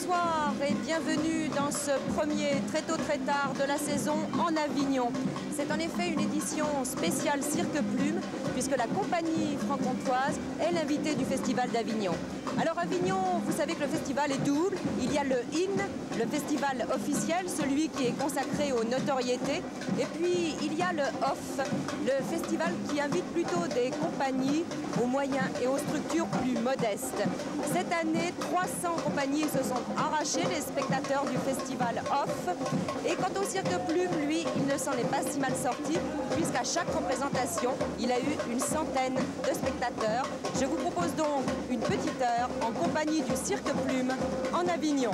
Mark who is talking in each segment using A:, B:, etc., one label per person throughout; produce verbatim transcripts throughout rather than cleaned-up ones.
A: Bonsoir et bienvenue dans ce premier très tôt très tard de la saison en Avignon. C'est en effet une édition spéciale Cirque Plume puisque la compagnie franc-comtoise est l'invitée du Festival d'Avignon. Alors Avignon, vous savez que le festival est double. Il y a le In, le festival officiel, celui qui est consacré aux notoriétés. Et puis il y a le Off, le festival qui invite plutôt des compagnies aux moyens et aux structures plus modestes. Cette année, trois cents compagnies se sont arrachées, les spectateurs du festival Off. Et quant au Cirque Plume, lui, il ne s'en est pas si mal sorti, puisqu'à chaque représentation, il a eu une centaine de spectateurs. Je vous propose donc une petite heure en compagnie du Cirque Plume en Avignon.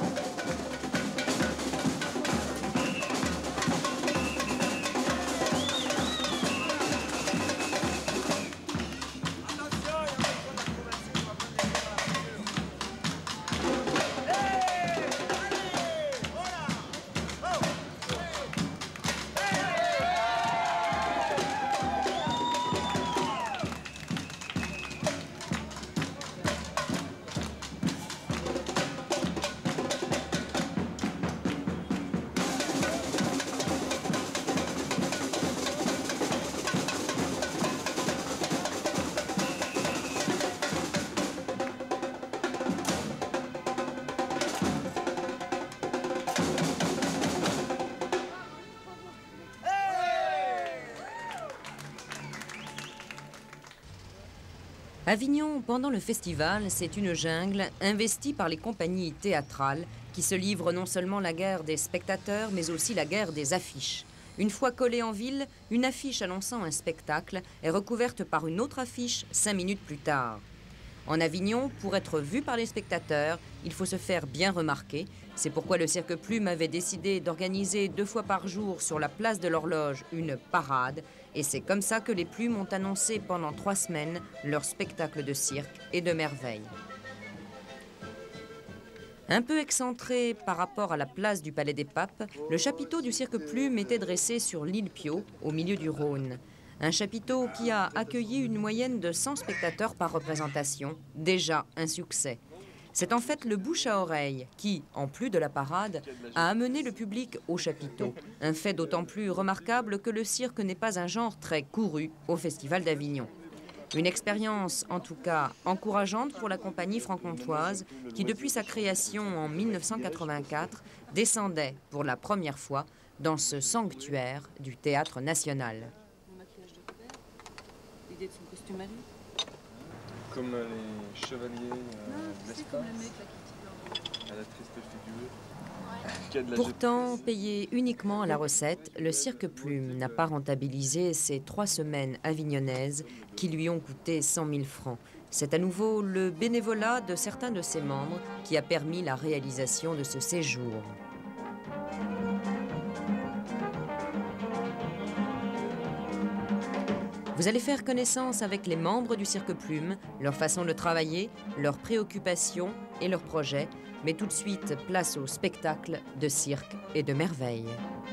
A: Avignon, pendant le festival, c'est une jungle investie par les compagnies théâtrales qui se livrent non seulement la guerre des spectateurs, mais aussi la guerre des affiches. Une fois collée en ville, une affiche annonçant un spectacle est recouverte par une autre affiche cinq minutes plus tard. En Avignon, pour être vu par les spectateurs, il faut se faire bien remarquer. C'est pourquoi le Cirque Plume avait décidé d'organiser deux fois par jour sur la place de l'Horloge une parade. Et c'est comme ça que les Plumes ont annoncé pendant trois semaines leur spectacle de cirque et de merveilles. Un peu excentré par rapport à la place du Palais des Papes, le chapiteau du Cirque Plume était dressé sur l'île Piau, au milieu du Rhône. Un chapiteau qui a accueilli une moyenne de cent spectateurs par représentation, déjà un succès. C'est en fait le bouche à oreille qui, en plus de la parade, a amené le public au chapiteau. Un fait d'autant plus remarquable que le cirque n'est pas un genre très couru au Festival d'Avignon. Une expérience en tout cas encourageante pour la compagnie franc-comtoise qui, depuis sa création en mille neuf cent quatre-vingt-quatre, descendait pour la première fois dans ce sanctuaire du Théâtre National.
B: L'idée de son costume à lui.
C: Comme les chevaliers euh, de l'espace, à la triste figure. Ouais.
A: Pourtant, payé uniquement à la recette, le Cirque Plume n'a pas rentabilisé ces trois semaines avignonnaises qui lui ont coûté cent mille francs. C'est à nouveau le bénévolat de certains de ses membres qui a permis la réalisation de ce séjour. Vous allez faire connaissance avec les membres du Cirque Plume, leur façon de travailler, leurs préoccupations et leurs projets. Mais tout de suite, place au spectacle de cirque et de merveilles.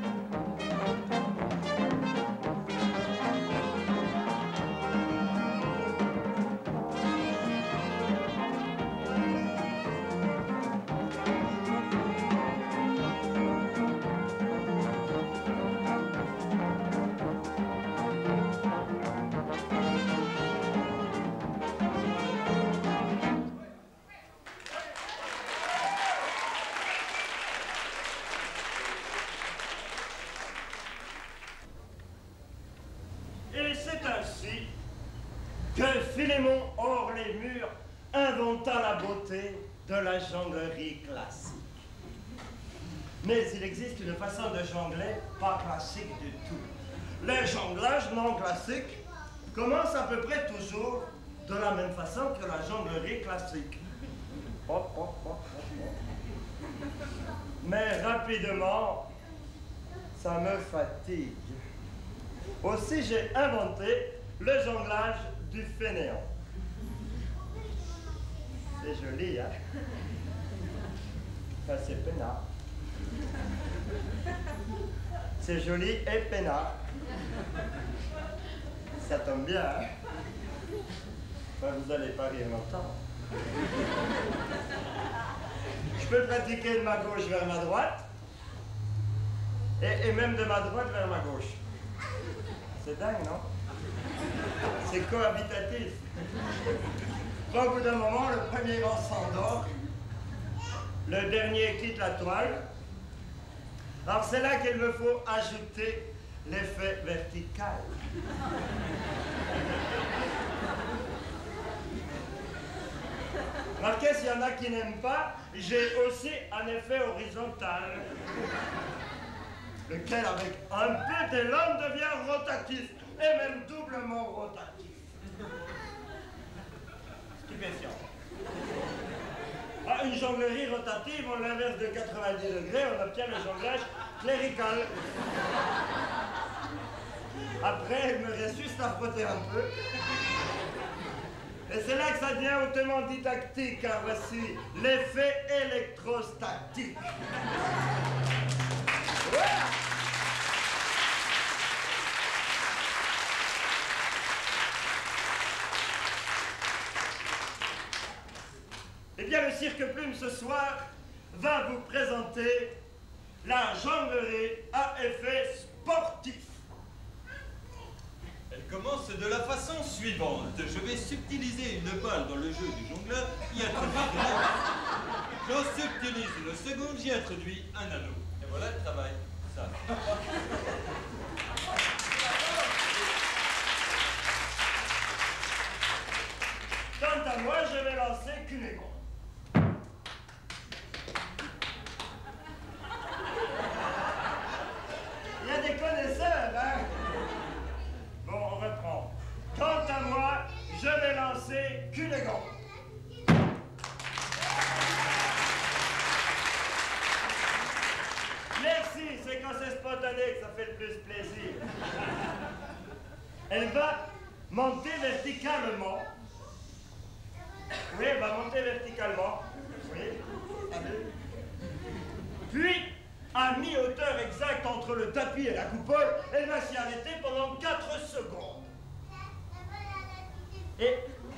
D: Et c'est ainsi que Philémon hors les murs inventa la beauté de la jonglerie classique. Mais il existe une façon de jongler pas classique du tout. Le jonglage non classique commence à peu près toujours de la même façon que la jonglerie classique. Hop, hop, hop, hop. Mais rapidement, ça me fatigue. Aussi, j'ai inventé le jonglage du fainéant. C'est joli, hein? Enfin, c'est peinard. C'est joli et peinard. Ça tombe bien, hein? Enfin, vous n'allez pas rire longtemps. Je peux pratiquer de ma gauche vers ma droite et, et même de ma droite vers ma gauche. C'est dingue, non? C'est cohabitatif. Au bout d'un moment, le premier vent s'endort, le dernier quitte la toile. Alors c'est là qu'il me faut ajouter l'effet vertical. Remarquez, s'il y en a qui n'aiment pas, j'ai aussi un effet horizontal, lequel, avec un peu d'élan, devient rotatif, et même doublement rotatif. Stupéfiant. Ah, une jonglerie rotative, on l'inverse de quatre-vingt-dix degrés, on obtient le jonglage clérical. Après, il me reste juste à frotter un peu. Et c'est là que ça devient hautement didactique, car voici l'effet électrostatique. Voilà. Eh bien, le Cirque Plume, ce soir, va vous présenter la jonglerie à effet sportif.
B: Elle commence de la façon suivante. Je vais subtiliser une balle dans le jeu du jongleur, y introduire de la... J'en subtilise une seconde, j'y introduis un anneau. Et voilà le travail. Ça.
D: Quant à moi, je vais lancer Cunégonde. Il y a des connaisseurs, hein? Bon, on reprend. Quant à moi, je vais lancer Cunégonde. Merci, c'est quand c'est spontané que ça fait le plus plaisir. Elle va monter verticalement. Oui, elle va monter verticalement. Oui. Puis, à mi-hauteur exacte entre le tapis et la coupole, elle va s'y arrêter pendant quatre secondes. Et...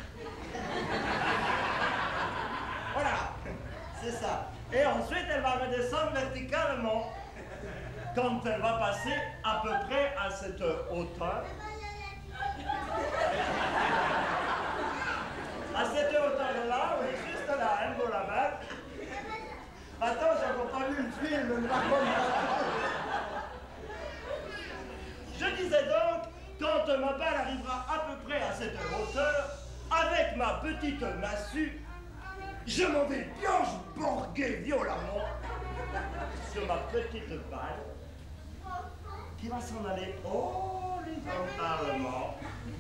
D: voilà, c'est ça. Et ensuite, elle va redescendre verticalement quand elle va passer à peu près à cette hauteur. À cette hauteur-là, oui, juste là, elle vaut la main. Attends, j'ai encore pas vu le film, le dragon. Je disais donc, quand ma balle arrivera à peu près à cette hauteur, avec ma petite massue, je m'en vais pioche borguer violemment sur ma petite balle qui va s'en aller horizontalement.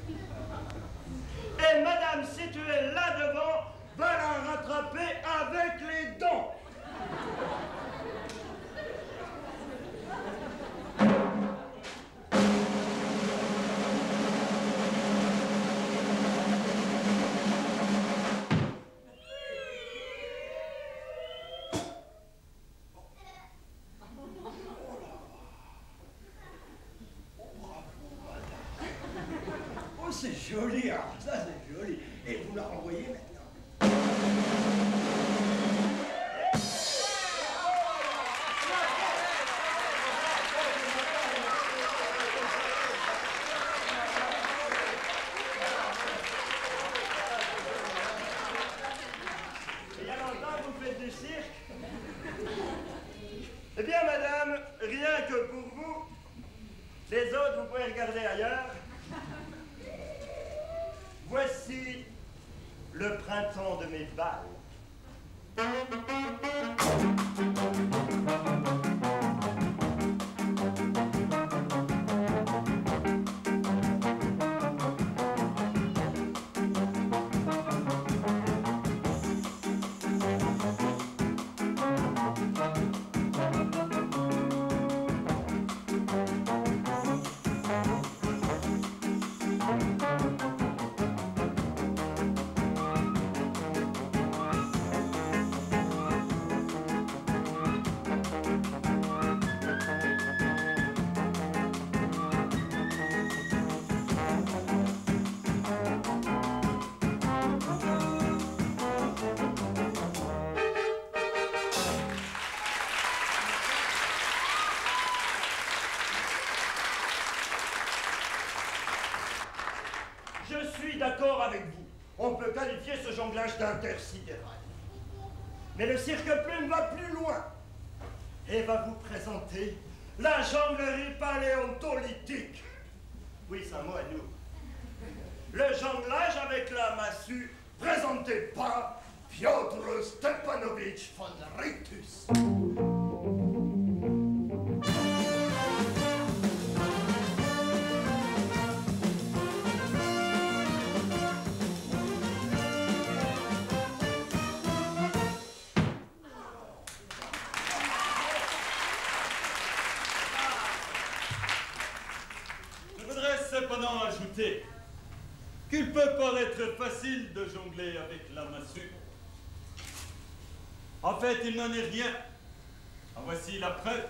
D: Et madame située là devant va la rattraper avec les dents.
E: Oh, c'est joli, hein. Ça c'est joli. Et vous la renvoyez maintenant.
D: Il y a longtemps que vous faites du cirque? Eh bien, madame, rien que pour vous, les autres, vous pouvez regarder ailleurs. Voici le printemps de mes balles. d'accord avec vous. On peut qualifier ce jonglage d'intersidéral. Mais le cirque plume va plus loin et va vous présenter la jonglerie paléontolithique. Oui, c'est un mot à nous. Le jonglage avec la massue présenté par Piotr Stepanovich von Ritus.
B: Je voudrais cependant ajouter qu'il peut paraître facile de jongler avec la massue. En fait, il n'en est rien. En voici la preuve.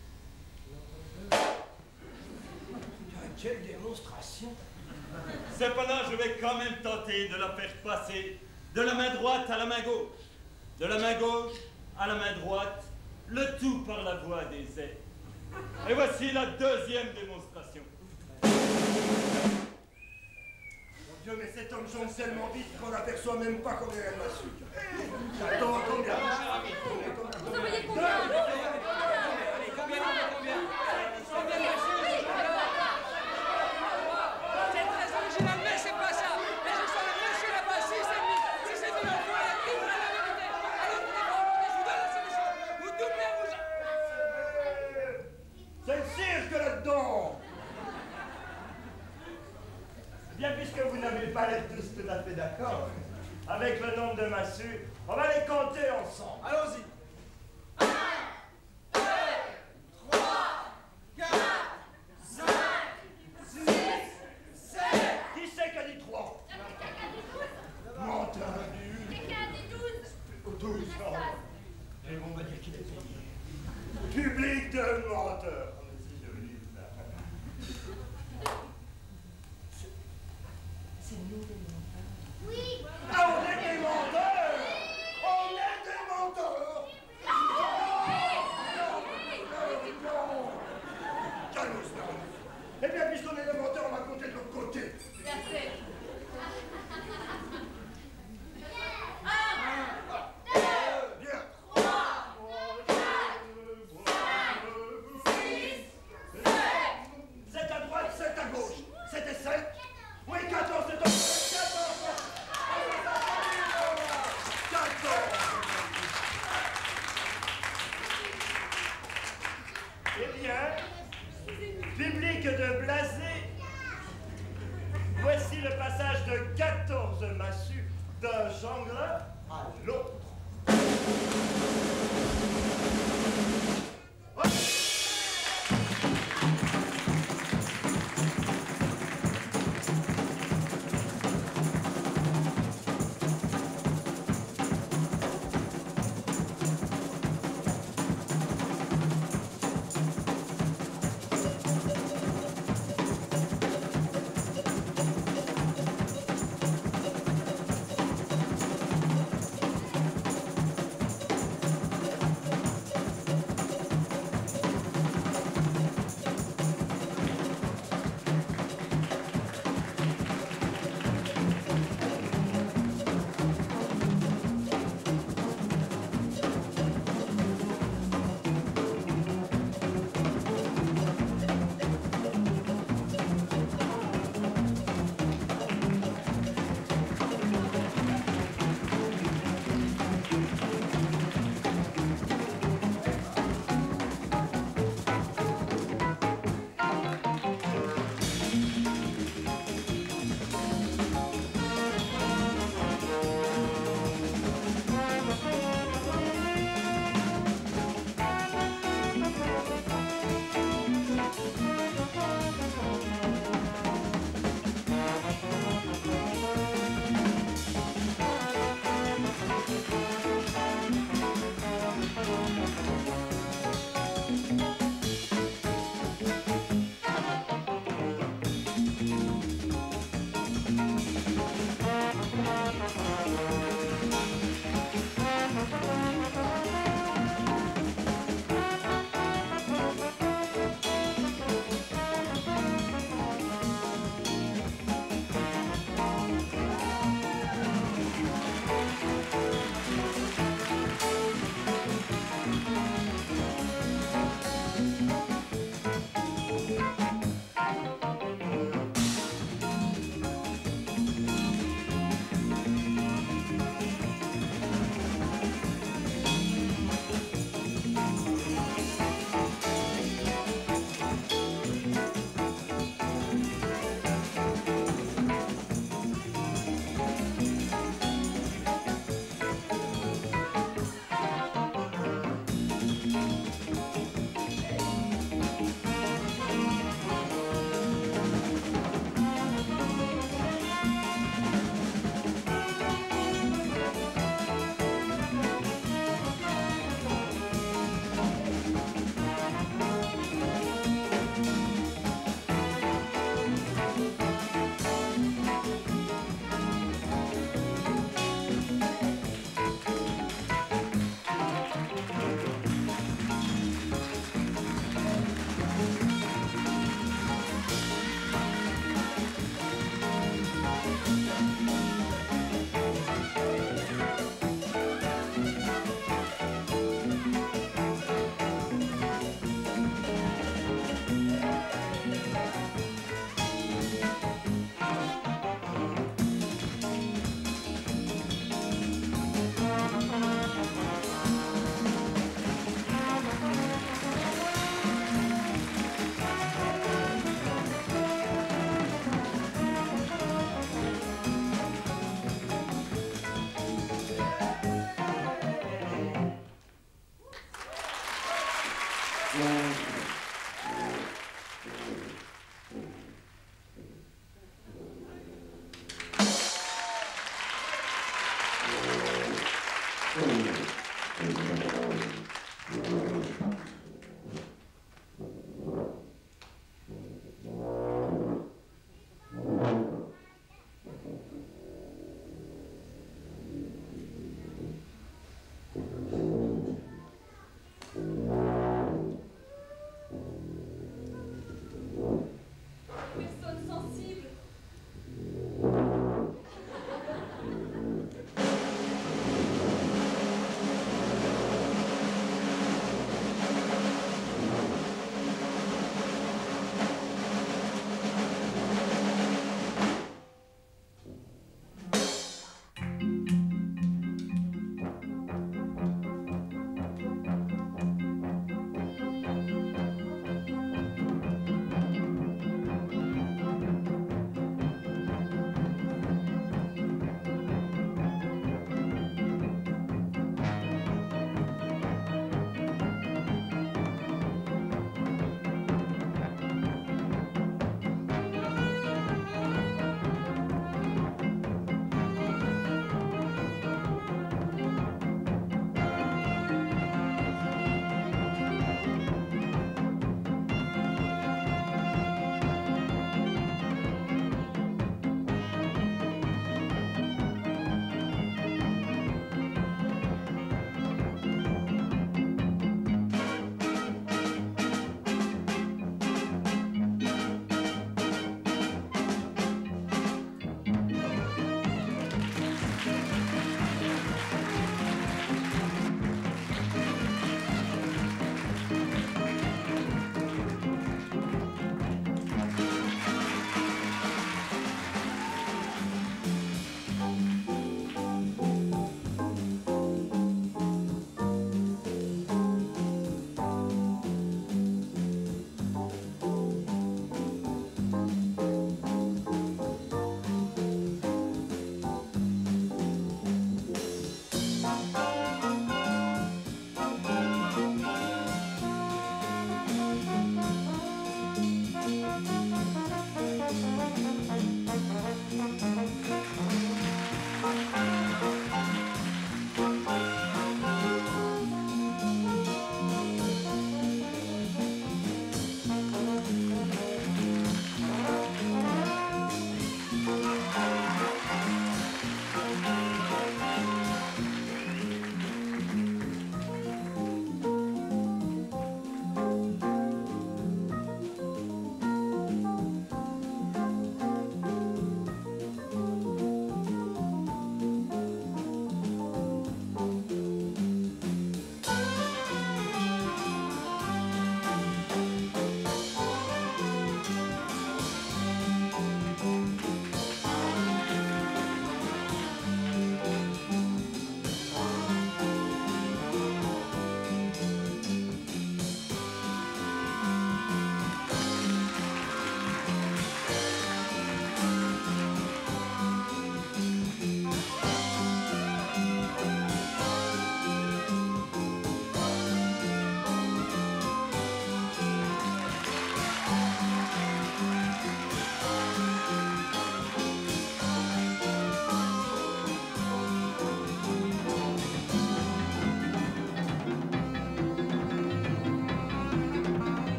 E: Quelle démonstration!
B: Cependant, je vais quand même tenter de la faire passer de la main droite à la main gauche, de la main gauche à la main droite, le tout par la voie des airs. Et voici la deuxième démonstration.
D: Mon Dieu, mais cet homme jongle tellement vite qu'on n'aperçoit même pas combien elle m'a su. Attends, combien?
A: Vous en voyez combien?
F: Allez, combien, combien? C'est très original, mais c'est pas ça. Mais je sens le monsieur là-bas, si c'est mis, si c'est mis en voie, il fera la vérité. Alors vous défendez, je vous donne la solution. Vous doublez, vous...
D: C'est le cirque là-dedans! Bien, puisque vous n'avez pas l'air tous tout à fait d'accord avec le nombre de massues, on va les compter ensemble.
E: Allons-y!
D: Qui c'est qui a dit trois? Menteur! douze. Et on va dire qu'il est payé. Public de menteurs. C'est joli, ça. C'est nous les menteurs. Oui. Ah, on est des menteurs. On est des menteurs. Calme-toi. Eh bien, puisqu'on est des menteurs, on va compter de l'autre côté.
A: Merci.
D: Bien. sept à droite, sept à gauche. C'était sept. Oui, quatorze, c'est donc quatorze. quatorze. Eh bien, public de Blasé, voici le passage de quatorze massues d'un jongleur à l'autre.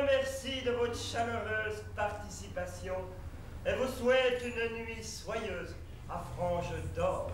D: remercie de votre chaleureuse participation et vous souhaite une nuit soyeuse à franges d'or.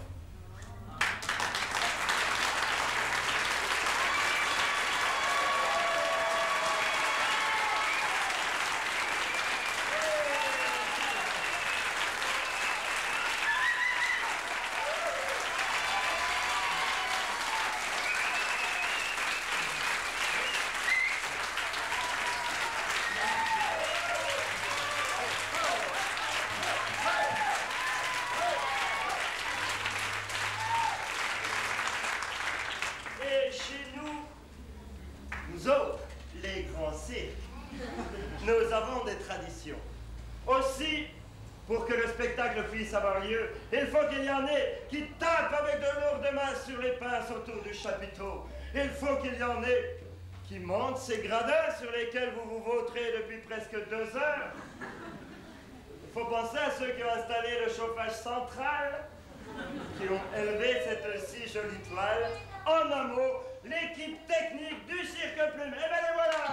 D: Nous avons des traditions. Aussi, pour que le spectacle puisse avoir lieu, il faut qu'il y en ait qui tapent avec de lourdes mains sur les pinces autour du chapiteau. Il faut qu'il y en ait qui montent ces gradins sur lesquels vous vous vautrez depuis presque deux heures. Il faut penser à ceux qui ont installé le chauffage central, qui ont élevé cette si jolie toile. En un mot, l'équipe technique du Cirque Plume. Et bien les voilà!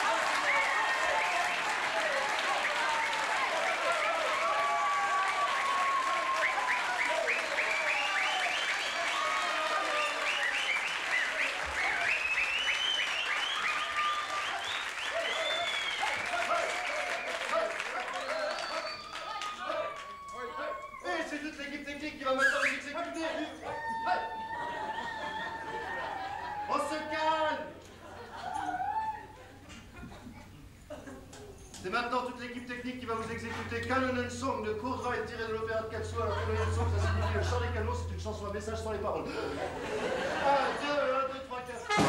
G: C'est toute l'équipe technique qui va maintenant les exécuter. On se calme. C'est maintenant toute l'équipe technique qui va vous exécuter Canon Song de Courdrail tiré de l'opéra de Katsuo. Alors Canon Song, ça signifie le chant des canons, c'est une chanson à message sans les paroles. un, deux, un, deux, trois, quatre.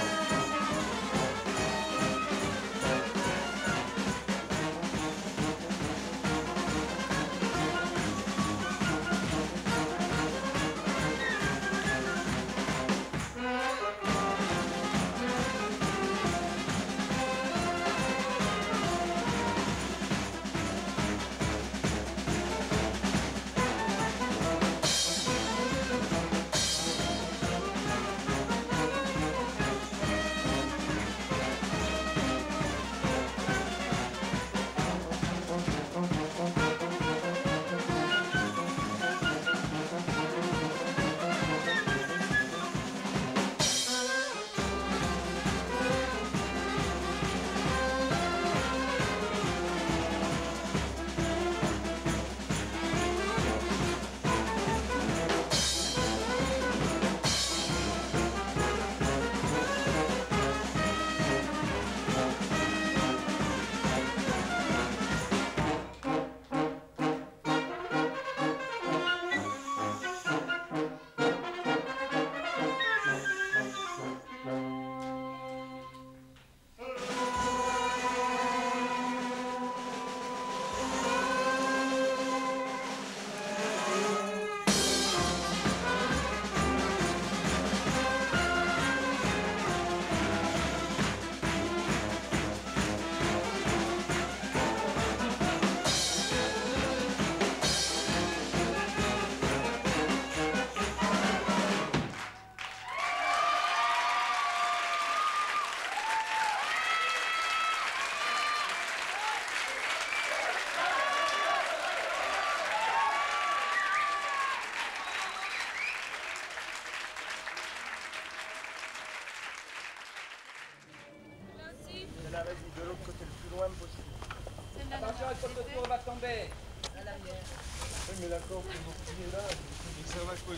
D: Là, vas-y, de l'autre côté, le plus loin possible.
F: Attention, le pot de tour va tomber.
A: À l'arrière.
C: Oui, mais d'accord, pour vous plier là, ça va quoi.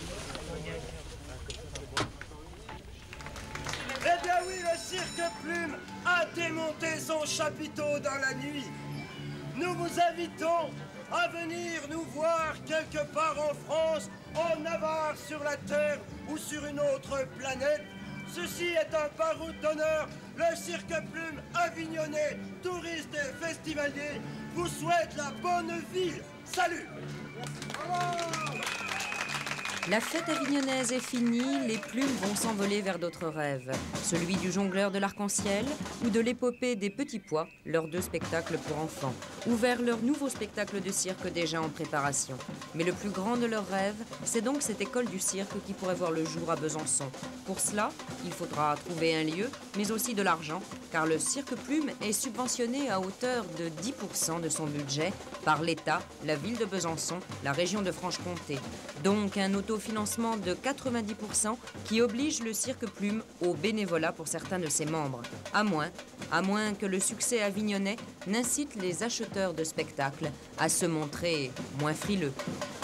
D: Eh bien oui, le Cirque Plume a démonté son chapiteau dans la nuit. Nous vous invitons à venir nous voir quelque part en France, en Navarre, sur la Terre ou sur une autre planète. Ceci est un baroud d'honneur. Le Cirque Plume avignonnais, touristes et festivaliers vous souhaite la bonne ville. Salut! Bravo!
A: La fête avignonnaise est finie, les plumes vont s'envoler vers d'autres rêves. Celui du jongleur de l'arc-en-ciel ou de l'épopée des petits pois, leurs deux spectacles pour enfants, ou vers leur nouveau spectacle de cirque déjà en préparation. Mais le plus grand de leurs rêves, c'est donc cette école du cirque qui pourrait voir le jour à Besançon. Pour cela, il faudra trouver un lieu, mais aussi de l'argent, car le cirque plume est subventionné à hauteur de dix pour cent de son budget par l'État, la ville de Besançon, la région de Franche-Comté. Donc un autofinancement de quatre-vingt-dix pour cent qui oblige le cirque plume au bénévolat pour certains de ses membres. À moins, à moins que le succès avignonnais n'incite les acheteurs de spectacles à se montrer moins frileux.